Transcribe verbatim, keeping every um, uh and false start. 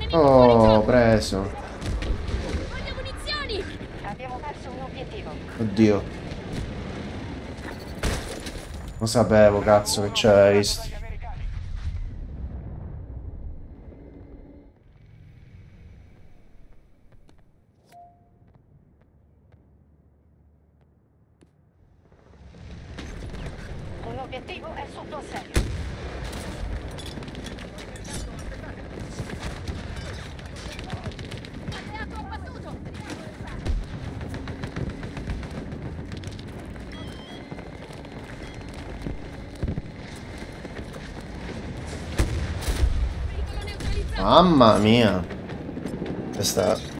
Oh, preso. Voglio munizioni! Abbiamo perso un obiettivo. Oddio. Lo sapevo, cazzo, che c'era visto. Un obiettivo è sotto assedio. Alleato abbattuto! Pericolo neutralizzato! Mamma mia. Questa